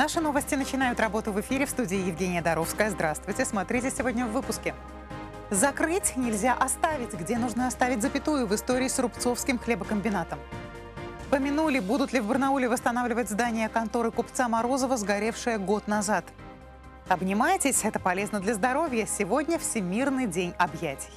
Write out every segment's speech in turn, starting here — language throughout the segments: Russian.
Наши новости начинают работу в эфире. В студии Евгения Доровская. Здравствуйте. Смотрите сегодня в выпуске. Закрыть нельзя оставить. Где нужно оставить запятую в истории с Рубцовским хлебокомбинатом. Помянули, будут ли в Барнауле восстанавливать здание конторы купца Морозова, сгоревшее год назад. Обнимайтесь, это полезно для здоровья. Сегодня Всемирный день объятий.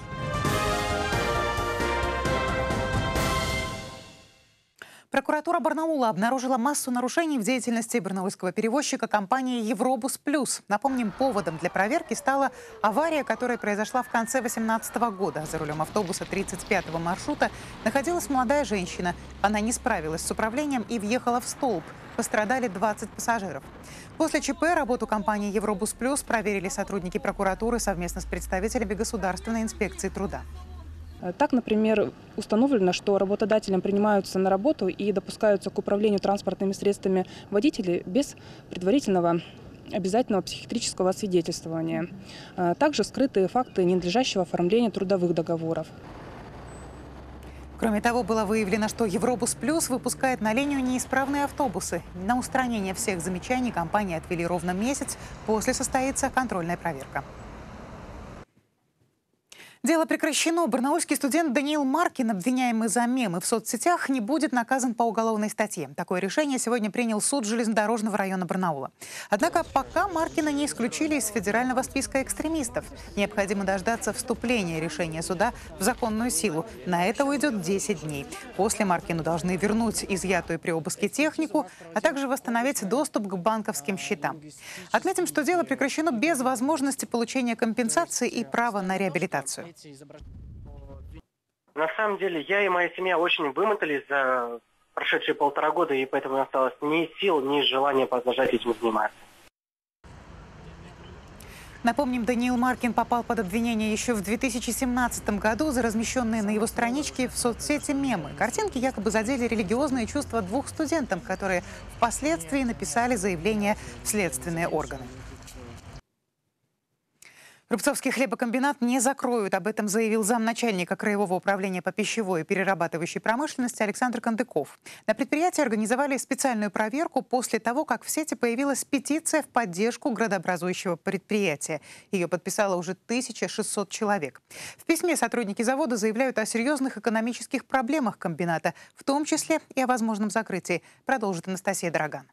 Прокуратура Барнаула обнаружила массу нарушений в деятельности барнаульского перевозчика компании «Евробус Плюс». Напомним, поводом для проверки стала авария, которая произошла в конце 2018 года. За рулем автобуса 35-го маршрута находилась молодая женщина. Она не справилась с управлением и въехала в столб. Пострадали 20 пассажиров. После ЧП работу компании «Евробус Плюс» проверили сотрудники прокуратуры совместно с представителями Государственной инспекции труда. Так, например, установлено, что работодателям принимаются на работу и допускаются к управлению транспортными средствами водители без предварительного обязательного психиатрического освидетельствования. Также скрыты факты ненадлежащего оформления трудовых договоров. Кроме того, было выявлено, что «Евробус Плюс» выпускает на линию неисправные автобусы. На устранение всех замечаний компании отвели ровно месяц. После состоится контрольная проверка. Дело прекращено. Барнаульский студент Даниил Маркин, обвиняемый за мемы в соцсетях, не будет наказан по уголовной статье. Такое решение сегодня принял суд железнодорожного района Барнаула. Однако пока Маркина не исключили из федерального списка экстремистов. Необходимо дождаться вступления решения суда в законную силу. На это уйдет 10 дней. После Маркину должны вернуть изъятую при обыске технику, а также восстановить доступ к банковским счетам. Отметим, что дело прекращено без возможности получения компенсации и права на реабилитацию. На самом деле, я и моя семья очень вымотались за прошедшие 1,5 года, и поэтому не осталось ни сил, ни желания продолжать этим заниматься. Напомним, Даниил Маркин попал под обвинение еще в 2017 году за размещенные на его страничке в соцсети мемы. Картинки якобы задели религиозные чувства 2 студентов, которые впоследствии написали заявление в следственные органы. Рубцовский хлебокомбинат не закроют. Об этом заявил замначальника Краевого управления по пищевой и перерабатывающей промышленности Александр Кандыков. На предприятии организовали специальную проверку после того, как в сети появилась петиция в поддержку градообразующего предприятия. Ее подписало уже 1600 человек. В письме сотрудники завода заявляют о серьезных экономических проблемах комбината, в том числе и о возможном закрытии, продолжит Анастасия Драган.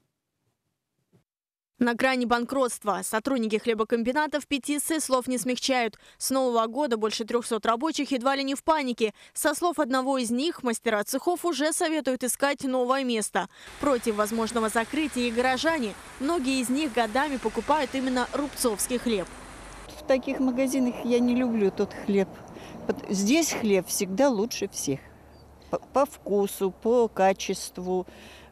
На грани банкротства. Сотрудники хлебокомбината в петиции слов не смягчают. С Нового года больше 300 рабочих едва ли не в панике. Со слов одного из них, мастера цехов уже советуют искать новое место. Против возможного закрытия и горожане. Многие из них годами покупают именно рубцовский хлеб. В таких магазинах я не люблю тот хлеб. Здесь хлеб всегда лучше всех. По вкусу, по качеству.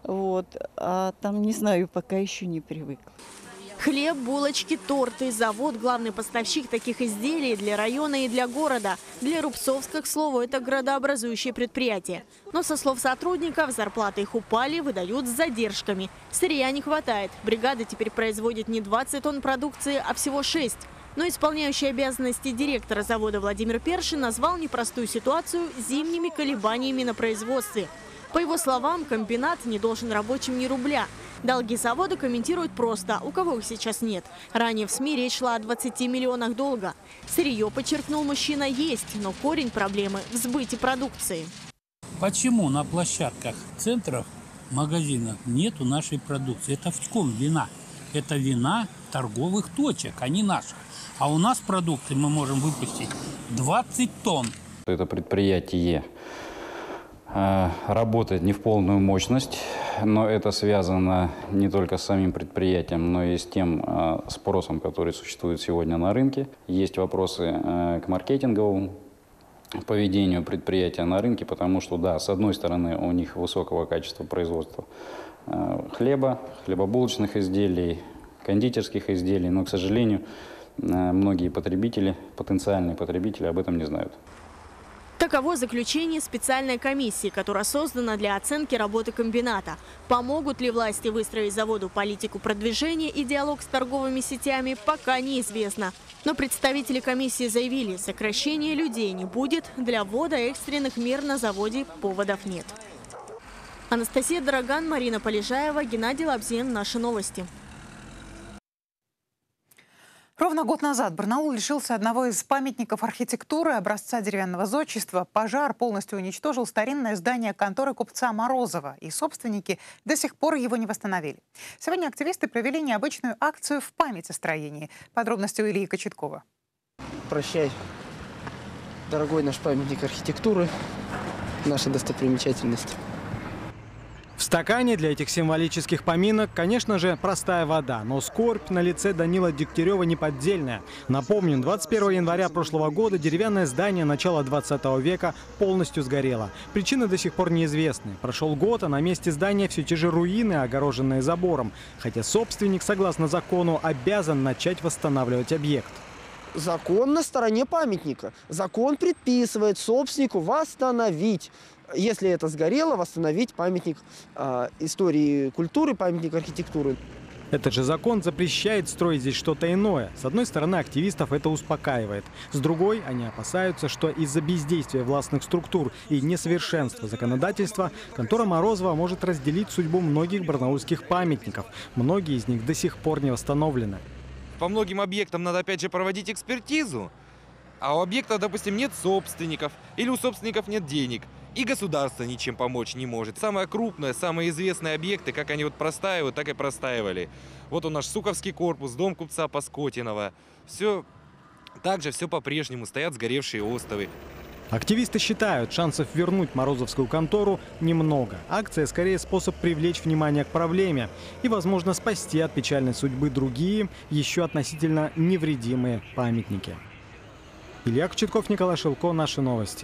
А там, не знаю, пока еще не привыкла. Хлеб, булочки, торты. Завод – главный поставщик таких изделий для района и для города. Для Рубцовска, к слову, это градообразующее предприятие. Но, со слов сотрудников, зарплаты их упали, выдают с задержками. Сырья не хватает. Бригада теперь производит не 20 тонн продукции, а всего 6. Но исполняющий обязанности директора завода Владимир Першин назвал непростую ситуацию зимними колебаниями на производстве. По его словам, комбинат не должен рабочим ни рубля. Долги завода комментируют просто, у кого их сейчас нет. Ранее в СМИ речь шла о 20 миллионах долга. Сырье, подчеркнул мужчина, есть, но корень проблемы в сбыте продукции. Почему на площадках центров, магазинов нету нашей продукции? Это в чем вина? Это вина торговых точек, а не наших. А у нас продукции мы можем выпустить 20 тонн. Это предприятие работает не в полную мощность, но это связано не только с самим предприятием, но и с тем спросом, который существует сегодня на рынке. Есть вопросы к маркетинговому поведению предприятия на рынке, потому что, да, с одной стороны, у них высокого качества производства хлеба, хлебобулочных изделий, кондитерских изделий, но, к сожалению, многие потребители, потенциальные потребители об этом не знают. Таково заключение специальной комиссии, которая создана для оценки работы комбината. Помогут ли власти выстроить заводу политику продвижения и диалог с торговыми сетями, пока неизвестно. Но представители комиссии заявили, сокращения людей не будет, для ввода экстренных мер на заводе поводов нет. Анастасия Драган, Марина Полежаева, Геннадий Лабзин. Наши новости. Ровно год назад Барнаул лишился одного из памятников архитектуры образца деревянного зодчества. Пожар полностью уничтожил старинное здание конторы купца Морозова, и собственники до сих пор его не восстановили. Сегодня активисты провели необычную акцию в память о строении. Подробности у Ильи Кочеткова. Прощай, дорогой наш памятник архитектуры, наша достопримечательность. В стакане для этих символических поминок, конечно же, простая вода. Но скорбь на лице Данила Дегтярева неподдельная. Напомню, 21 января прошлого года деревянное здание начала 20 века полностью сгорело. Причины до сих пор неизвестны. Прошел год, а на месте здания все те же руины, огороженные забором. Хотя собственник, согласно закону, обязан начать восстанавливать объект. Закон на стороне памятника. Закон предписывает собственнику восстановить. Если это сгорело, восстановить памятник истории культуры, памятник архитектуры. Этот же закон запрещает строить здесь что-то иное. С одной стороны, активистов это успокаивает. С другой, они опасаются, что из-за бездействия властных структур и несовершенства законодательства контора Морозова может разделить судьбу многих барнаульских памятников. Многие из них до сих пор не восстановлены. По многим объектам надо опять же проводить экспертизу, а у объекта, допустим, нет собственников или у собственников нет денег. И государство ничем помочь не может. Самое крупное, самые известные объекты, как они вот простаивают, так и простаивали. Вот у нас Суковский корпус, дом купца Паскотинова. Все так же, все по-прежнему, стоят сгоревшие остовы. Активисты считают, шансов вернуть морозовскую контору немного. Акция скорее способ привлечь внимание к проблеме и, возможно, спасти от печальной судьбы другие, еще относительно невредимые памятники. Илья Кочетков, Николай Шилко, наши новости.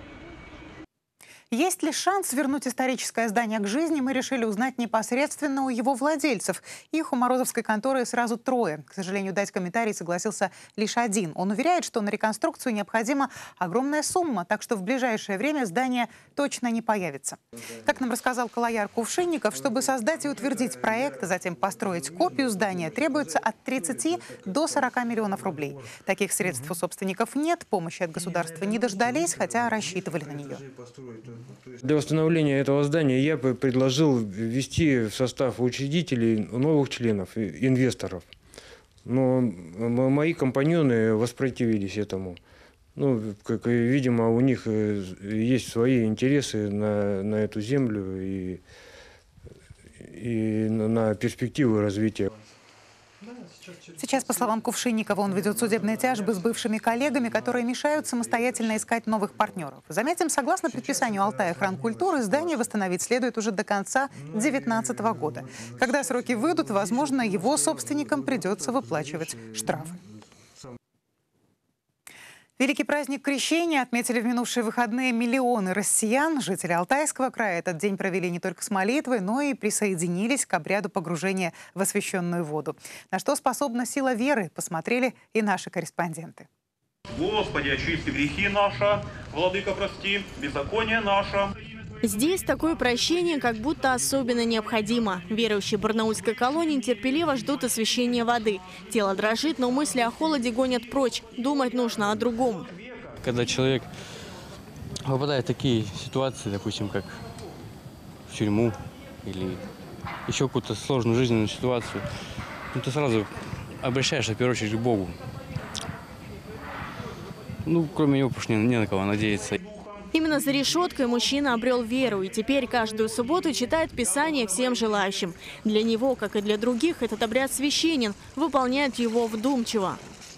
Есть ли шанс вернуть историческое здание к жизни, мы решили узнать непосредственно у его владельцев. Их у морозовской конторы сразу трое. К сожалению, дать комментарий согласился лишь один. Он уверяет, что на реконструкцию необходима огромная сумма, так что в ближайшее время здание точно не появится. Как нам рассказал Калаяр Кувшинников, чтобы создать и утвердить проект, а затем построить копию здания, требуется от 30 до 40 миллионов рублей. Таких средств у собственников нет, помощи от государства не дождались, хотя рассчитывали на нее. Для восстановления этого здания я предложил ввести в состав учредителей новых членов, инвесторов. Но мои компаньоны воспротивились этому. Ну, как, видимо, у них есть свои интересы на эту землю и на перспективы развития. Сейчас, по словам Кувшинникова, он ведет судебные тяжбы с бывшими коллегами, которые мешают самостоятельно искать новых партнеров. Заметим, согласно предписанию Алтая хранкультуры, здание восстановить следует уже до конца 2019 года. Когда сроки выйдут, возможно, его собственникам придется выплачивать штрафы. Великий праздник Крещения отметили в минувшие выходные миллионы россиян. Жители Алтайского края этот день провели не только с молитвой, но и присоединились к обряду погружения в освященную воду. На что способна сила веры, посмотрели и наши корреспонденты. Господи, очисти грехи наши, Владыка, прости, беззаконие наше. Здесь такое прощение как будто особенно необходимо. Верующие барнаульской колонии терпеливо ждут освящения воды. Тело дрожит, но мысли о холоде гонят прочь. Думать нужно о другом. Когда человек попадает в такие ситуации, допустим, как в тюрьму или еще какую-то сложную жизненную ситуацию, ну, ты сразу обращаешься, в первую очередь, к Богу. Ну, кроме него, потому что не на кого надеяться. Именно за решеткой мужчина обрел веру и теперь каждую субботу читает Писание всем желающим. Для него, как и для других, этот обряд священен, выполняет его вдумчиво.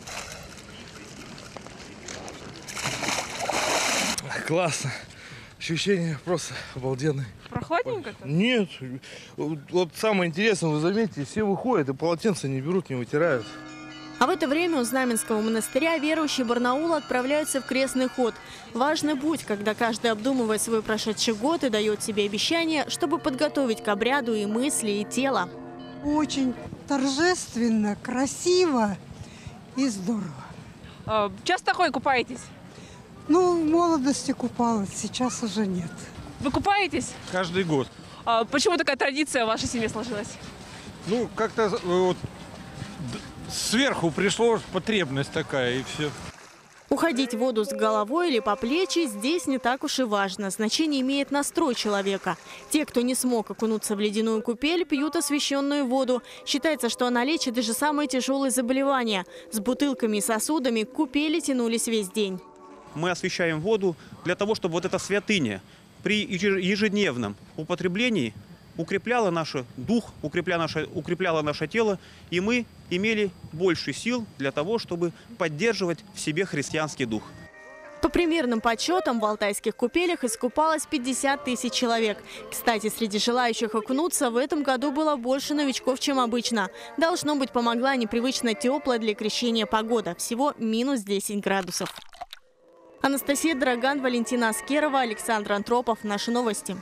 Классно. Ощущения просто обалденные. Прохладненько-то? Нет. Вот самое интересное, вы заметите, все выходят и полотенца не берут, не вытирают. А в это время у Знаменского монастыря верующие Барнаула отправляются в крестный ход. Важный путь, когда каждый обдумывает свой прошедший год и дает себе обещание, чтобы подготовить к обряду и мысли, и тело. Очень торжественно, красиво и здорово. Часто купаетесь? Ну, в молодости купалась, сейчас уже нет. Вы купаетесь? Каждый год. Почему такая традиция в вашей семье сложилась? Ну, как-то вот сверху пришло потребность такая, и все. Уходить в воду с головой или по плечи здесь не так уж и важно. Значение имеет настрой человека. Те, кто не смог окунуться в ледяную купель, пьют освященную воду. Считается, что она лечит даже самые тяжелые заболевания. С бутылками и сосудами к купели тянулись весь день. Мы освящаем воду для того, чтобы вот эта святыня при ежедневном употреблении укрепляла наш дух, укрепляла наше тело, и мы имели больше сил для того, чтобы поддерживать в себе христианский дух. По примерным подсчетам, в алтайских купелях искупалось 50 тысяч человек. Кстати, среди желающих окунуться в этом году было больше новичков, чем обычно. Должно быть, помогла непривычно теплая для крещения погода. Всего минус 10 градусов. Анастасия Драган, Валентина Аскерова, Александр Антропов. Наши новости.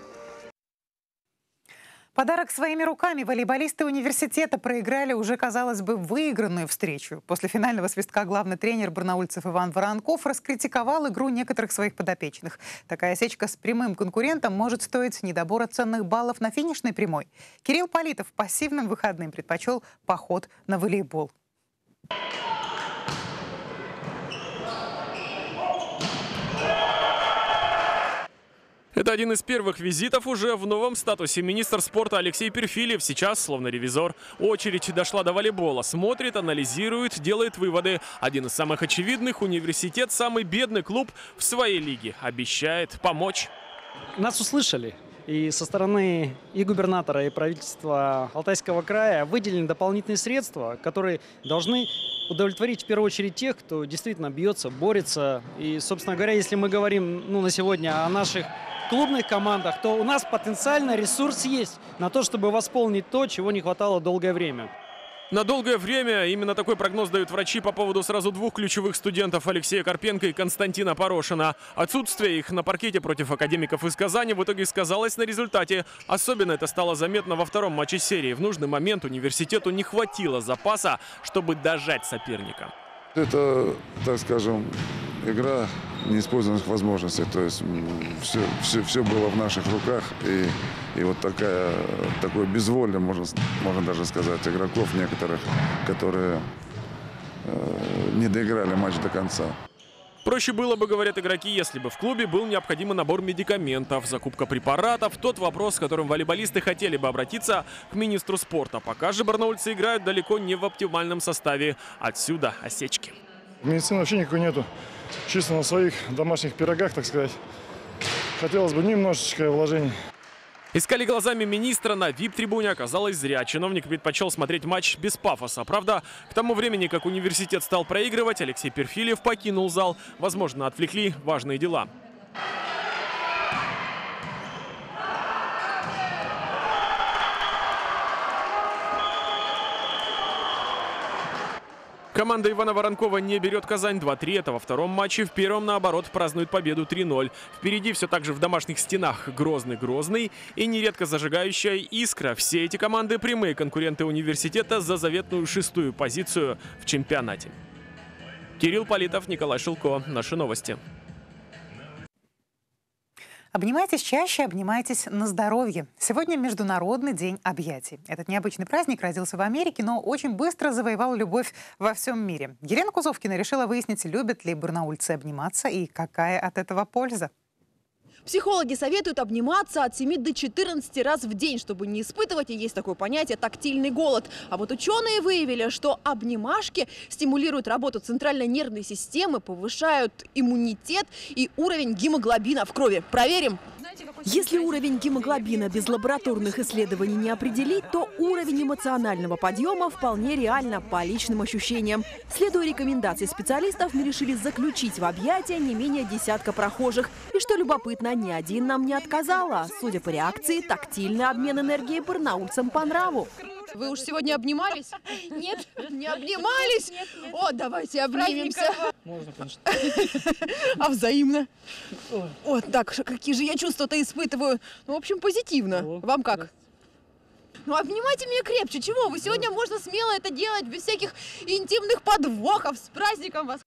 Подарок своими руками волейболисты университета проиграли уже, казалось бы, выигранную встречу. После финального свистка главный тренер барнаульцев Иван Воронков раскритиковал игру некоторых своих подопечных. Такая осечка с прямым конкурентом может стоить недобора ценных баллов на финишной прямой. Кирилл Политов пассивным выходным предпочел поход на волейбол. Это один из первых визитов уже в новом статусе. Министр спорта Алексей Перфильев сейчас, словно ревизор, очередь дошла до волейбола. Смотрит, анализирует, делает выводы. Один из самых очевидных – университет, самый бедный клуб в своей лиге. Обещает помочь. Нас услышали. И со стороны и губернатора, и правительства Алтайского края выделены дополнительные средства, которые должны удовлетворить в первую очередь тех, кто действительно бьется, борется. И, собственно говоря, если мы говорим на сегодня о наших клубных командах, то у нас потенциально ресурс есть на то, чтобы восполнить то, чего не хватало долгое время. На долгое время именно такой прогноз дают врачи по поводу сразу двух ключевых студентов Алексея Карпенко и Константина Порошина. Отсутствие их на паркете против академиков из Казани в итоге сказалось на результате. Особенно это стало заметно во втором матче серии. В нужный момент университету не хватило запаса, чтобы дожать соперника. Это, так скажем, игра неиспользованных возможностей. То есть все было в наших руках. И вот такое безволие, можно даже сказать, игроков некоторых, которые не доиграли матч до конца. Проще было бы, говорят игроки, если бы в клубе был необходимый набор медикаментов, закупка препаратов. Тот вопрос, с которым волейболисты хотели бы обратиться к министру спорта. Пока же барнаульцы играют далеко не в оптимальном составе. Отсюда осечки. Медицины вообще никакой нету. Чисто на своих домашних пирогах, так сказать. Хотелось бы немножечко вложений. Искали глазами министра на вип-трибуне, оказалось зря. Чиновник предпочел смотреть матч без пафоса. Правда, к тому времени, как университет стал проигрывать, Алексей Перфильев покинул зал. Возможно, отвлекли важные дела. Команда Ивана Воронкова не берет Казань 2-3. Это во втором матче. В первом, наоборот, празднует победу 3-0. Впереди все так же в домашних стенах Грозный и нередко зажигающая Искра. Все эти команды прямые конкуренты университета за заветную 6-ю позицию в чемпионате. Кирилл Политов, Николай Шилко. Наши новости. Обнимайтесь чаще, обнимайтесь на здоровье. Сегодня Международный день объятий. Этот необычный праздник родился в Америке, но очень быстро завоевал любовь во всем мире. Елена Кузовкина решила выяснить, любят ли барнаульцы обниматься и какая от этого польза. Психологи советуют обниматься от 7 до 14 раз в день, чтобы не испытывать, и есть такое понятие, тактильный голод. А вот ученые выявили, что обнимашки стимулируют работу центральной нервной системы, повышают иммунитет и уровень гемоглобина в крови. Проверим. Если уровень гемоглобина без лабораторных исследований не определить, то уровень эмоционального подъема вполне реально по личным ощущениям. Следуя рекомендации специалистов, мы решили заключить в объятия не менее десятка прохожих. И что любопытно, ни один нам не отказал, а, судя по реакции, тактильный обмен энергией барнаульцам по нраву. Вы уж сегодня обнимались? Нет. Не обнимались? О, давайте обнимемся. Можно, конечно. А взаимно? Вот так, какие же я чувства-то испытываю. Ну, в общем, позитивно. Вам как? Ну, обнимайте меня крепче. Чего? Вы сегодня можно смело это делать без всяких интимных подвохов. С праздником вас!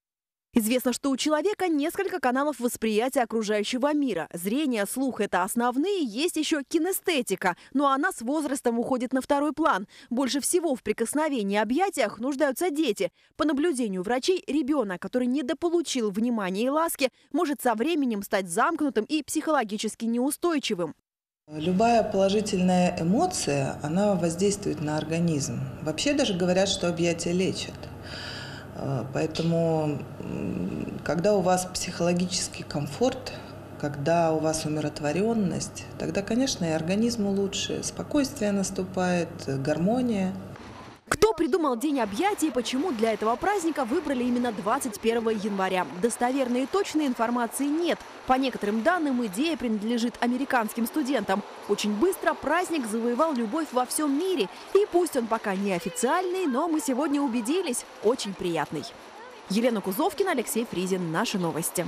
Известно, что у человека несколько каналов восприятия окружающего мира. Зрение, слух – это основные, есть еще кинестетика, но она с возрастом уходит на второй план. Больше всего в прикосновении и объятиях нуждаются дети. По наблюдению врачей, ребенок, который недополучил внимания и ласки, может со временем стать замкнутым и психологически неустойчивым. Любая положительная эмоция, она воздействует на организм. Вообще даже говорят, что объятия лечат. Поэтому, когда у вас психологический комфорт, когда у вас умиротворенность, тогда, конечно, и организму лучше, спокойствие наступает, гармония. Кто придумал День объятий и почему для этого праздника выбрали именно 21 января? Достоверной и точной информации нет. По некоторым данным, идея принадлежит американским студентам. Очень быстро праздник завоевал любовь во всем мире. И пусть он пока не официальный, но мы сегодня убедились – очень приятный. Елена Кузовкина, Алексей Фризин. Наши новости.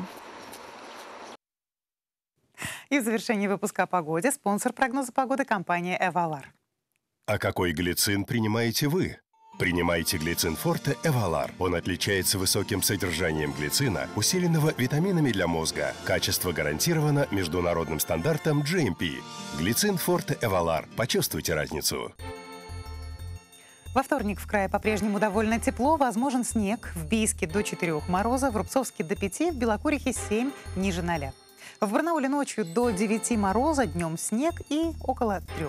И в завершении выпуска о погоде спонсор прогноза погоды – компания «Эвалар». А какой глицин принимаете вы? Принимайте глицин Форте Эвалар. Он отличается высоким содержанием глицина, усиленного витаминами для мозга. Качество гарантировано международным стандартом GMP. Глицин Форте Эвалар. Почувствуйте разницу. Во вторник в крае по-прежнему довольно тепло. Возможен снег. В Бийске до 4 мороза, в Рубцовске до 5, в Белокурихе 7, ниже 0. В Барнауле ночью до 9 мороза, днем снег и около 3.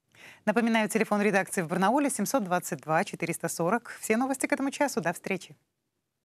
Напоминаю, телефон редакции в Барнауле 722 440. Все новости к этому часу. До встречи.